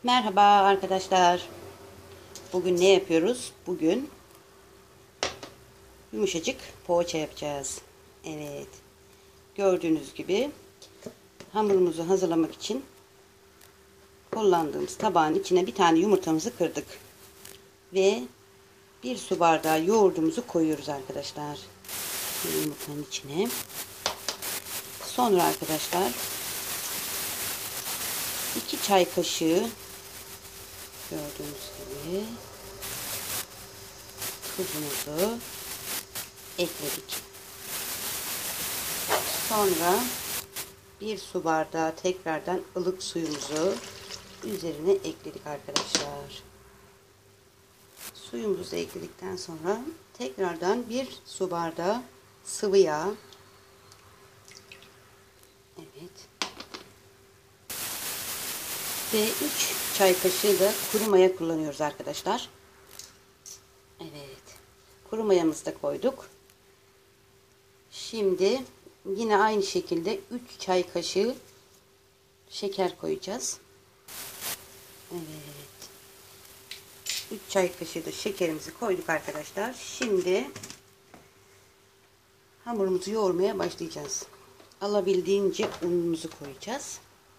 Merhaba arkadaşlar. Bugün ne yapıyoruz? Bugün yumuşacık poğaça yapacağız. Evet. Gördüğünüz gibi hamurumuzu hazırlamak için kullandığımız tabağın içine bir tane yumurtamızı kırdık. Ve bir su bardağı yoğurdumuzu koyuyoruz arkadaşlar. Yumurtanın içine. Sonra arkadaşlar 2 çay kaşığı gördüğünüz gibi tuzumuzu ekledik. Sonra bir su bardağı tekrardan ılık suyumuzu üzerine ekledik arkadaşlar. Suyumuzu ekledikten sonra tekrardan bir su bardağı sıvı yağ. Evet. Ve 3 çay kaşığı da kuru maya kullanıyoruz arkadaşlar. Evet. Kuru mayamızı da koyduk. Şimdi yine aynı şekilde 3 çay kaşığı şeker koyacağız. Evet. 3 çay kaşığı da şekerimizi koyduk arkadaşlar. Şimdi hamurumuzu yoğurmaya başlayacağız. Alabildiğince unumuzu koyacağız.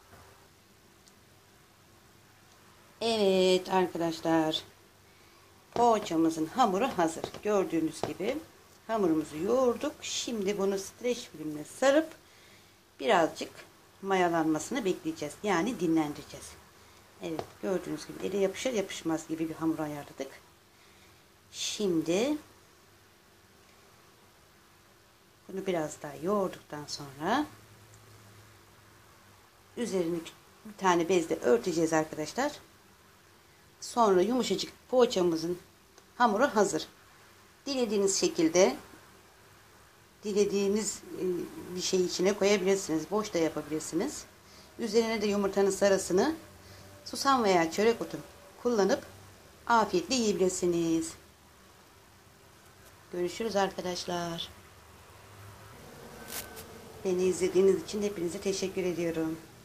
Evet arkadaşlar. Poğaçamızın hamuru hazır. Gördüğünüz gibi hamurumuzu yoğurduk. Şimdi bunu streç filmle sarıp birazcık mayalanmasını bekleyeceğiz. Yani dinlendireceğiz. Evet, gördüğünüz gibi ele yapışır yapışmaz gibi bir hamur ayarladık. Şimdi bunu biraz daha yoğurduktan sonra üzerini bir tane bezle örteceğiz arkadaşlar. Sonra yumuşacık poğaçamızın hamuru hazır. Dilediğiniz şekilde dilediğiniz bir şey içine koyabilirsiniz. Boş da yapabilirsiniz. Üzerine de yumurtanın sarısını susam veya çörek otu kullanıp afiyetle yiyebilirsiniz. Görüşürüz arkadaşlar. Beni izlediğiniz için hepinize teşekkür ediyorum.